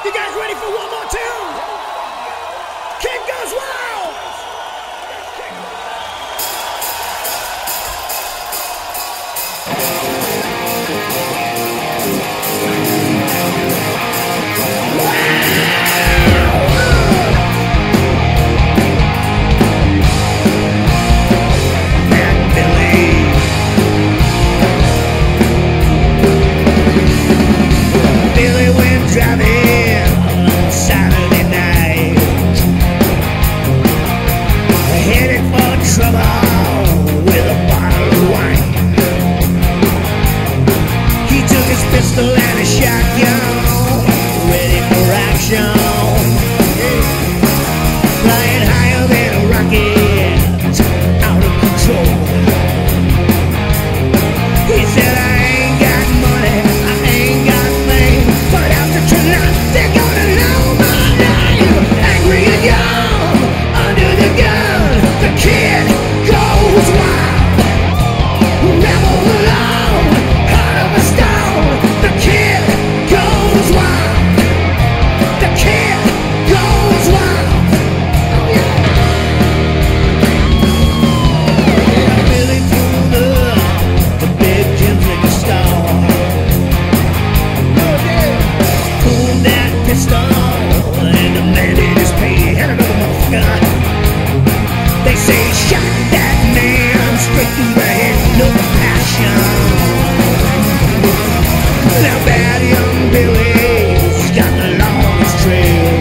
You guys ready for one more tune? Kid goes wild! Billy went driving on Saturday night, headed for trouble with a bottle of wine. He took his pistol and a shotgun, ready for action, flying higher than a rocket, out of control. He said, I ain't got money, I ain't got fame, but after tonight, they're gonna know my name. Angry and young, under the gun, the kid goes wild. Rebel alone, heart of a stone, the kid goes wild. The kid goes wild. Oh yeah. Billy pulled up the big gym liquor store. Pulled that pistol and demanded his pay. Had another motherfucker. They say he shot that man straight through the head, no compassion. Now bad young Billy's got the longest trail.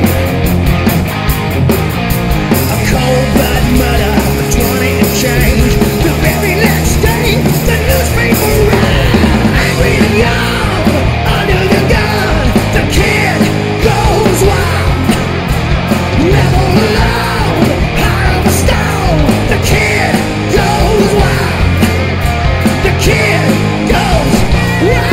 A cold blood murder for 20 and change. The very next day, the newspaper ran. Angry and young, under the gun, the kid goes wild. Rebel alone, heart of a stone, the kid goes wild. The kid goes wild.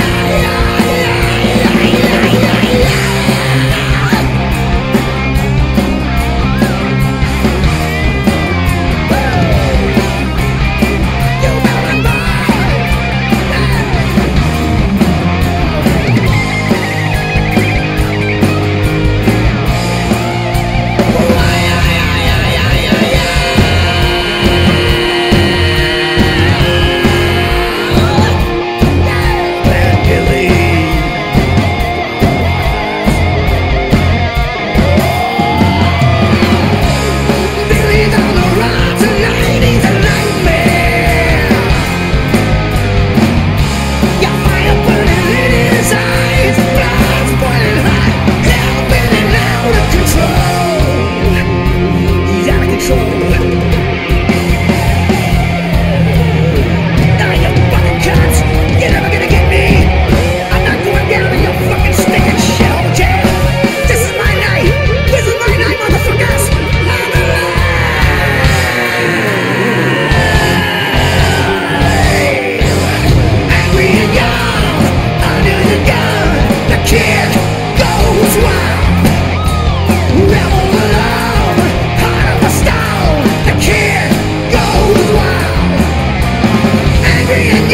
Billy's on the run tonight, he's a nightmare. Got fire burning in his eyes, blood's boiling hot, hell burning out of control. He's out of control. Now you fucking cunts, you're never gonna get me. I'm not going down in your fucking stinking shell jail. This is my night. This is my night, motherfuckers. I'm alive. Angry and young, under the gun, the kid goes wild. Rebel alone, heart of a stone, the kid goes wild. Angry and